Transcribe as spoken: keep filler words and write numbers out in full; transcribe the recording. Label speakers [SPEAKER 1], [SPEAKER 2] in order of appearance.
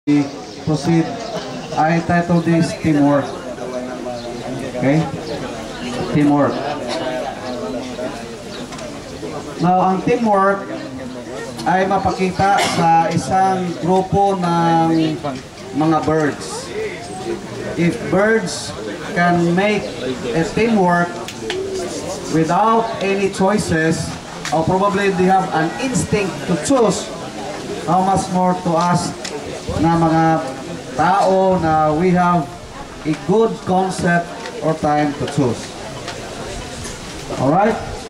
[SPEAKER 1] proceed, I title this teamwork. Okay? Teamwork. Now, ang teamwork ay mapakita sa isang grupo ng mga birds. If birds can make a teamwork without any choices, or probably they have an instinct to choose, how much more to us na mga tao na we have a good concept or time to choose. Alright?